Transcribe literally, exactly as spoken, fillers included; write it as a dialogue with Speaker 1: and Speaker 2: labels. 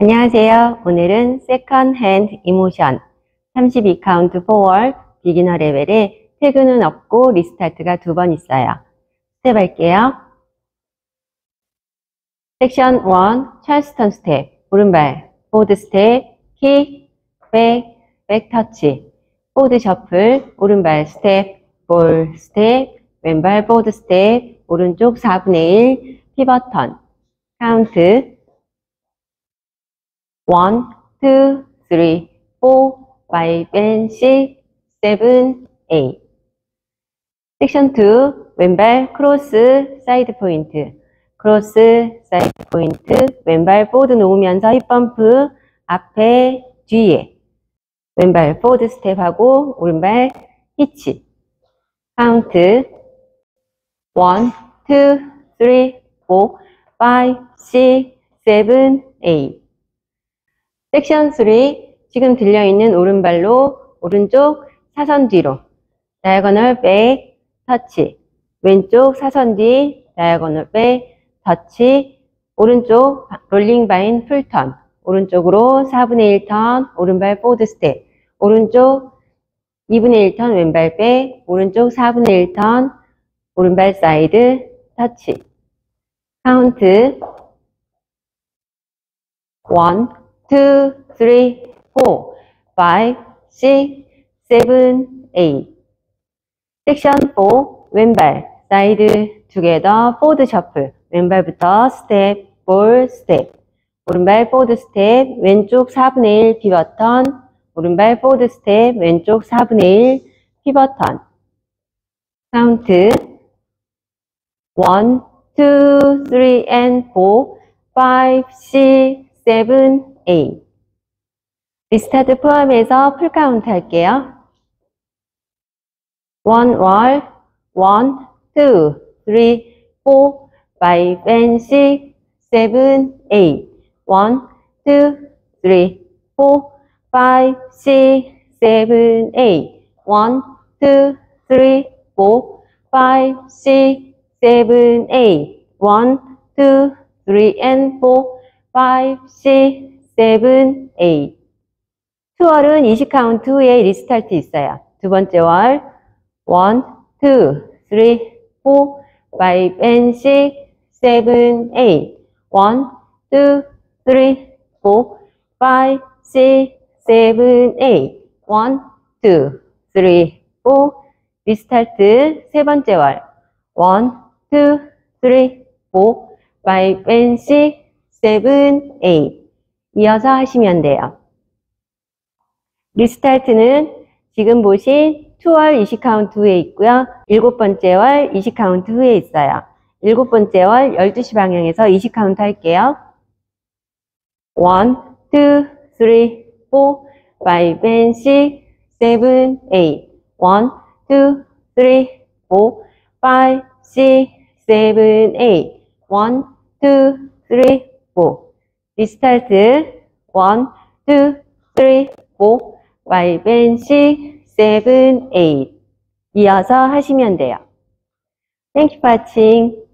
Speaker 1: 안녕하세요. 오늘은 Second Hand Emotion 삼십이 카운트 forward 비기너 레벨에 태그는 없고 리스타트가 두 번 있어요. 스텝 할게요. 섹션 일, 찰스턴 스텝, 오른발, 보드 스텝, 킥, 백, 백 터치, 보드 셔플, 오른발 스텝, 볼 스텝, 왼발 보드 스텝, 오른쪽 사분의 일, 피벗 턴, 카운트, 원, 투, 쓰리, 포, 파이브, and six, seven, eight. 섹션 이, 왼발 크로스 사이드 포인트, 크로스 사이드 포인트, 왼발 포드 놓으면서 힙범프 앞에 뒤에, 왼발 포드 스텝하고 오른발 히치, 카운트 원, 투, 쓰리, 포, 파이브, 식스, 세븐, 에잇. 섹션 삼, 지금 들려있는 오른발로 오른쪽 사선 뒤로 다이아고널 백 터치, 왼쪽 사선 뒤 다이아고널 백 터치, 오른쪽 롤링 바인 풀턴, 오른쪽으로 사분의 일 턴, 오른발 포드 스텝, 오른쪽 이분의 일 턴 왼발 백, 오른쪽 사분의 일 턴, 오른발 사이드 터치, 카운트 원, 투, 쓰리, 포, 파이브, 식스, 세븐, 에잇. 섹션 사, 왼발, 사이드, 투게더, 포드 셔플, 왼발부터 스텝, 볼, 스텝, 오른발 포드 스텝, 왼쪽 사분의 일 피벗 턴, 오른발 포드 스텝, 왼쪽 사분의 일 피벗 턴. 카운트 원, 투, 쓰리, and four, five, six, seven, eight. 리스타트 포함해서 풀 카운트 할게요. 원 월, 원, 투, 쓰리, 포, 파이브, and six, seven, eight. 원, 투, 쓰리, 포, 파이브, 식스, 세븐, 에잇. 원, 투, 쓰리, 포, 파이브, 식스, 세븐, 에잇. 원, 투, 쓰리, and four, five, six, seven, eight. 투월은 이십 카운트 후에 리스타트 있어요. 두 번째 월 원, 투, 쓰리, 포, 파이브, and six, seven, eight. 원, 투, 쓰리, 포, 파이브, 식스, 세븐, 에잇. 원, 투, 쓰리, 포. 리스타트 세 번째 월 원, 투, 쓰리, 포, 파이브, and six, seven, eight. 이어서 하시면 돼요. 리스타트는 지금 보신 투월 이십 카운트 후에 있고요. 일곱 번째 월 이십 카운트 후에 있어요. 일곱 번째 월 열두 시 방향에서 이십 카운트 할게요. 원, 투, 쓰리, 포, 파이브, and six, seven, eight. 원, 투, 쓰리, 포, 파이브, 식스, 세븐, 에잇. 원, 투, 쓰리, 포. 리스타트 원, 투, 쓰리, 포, 파이브, and six, seven, eight. 이어서 하시면 돼요. Thank you for watching.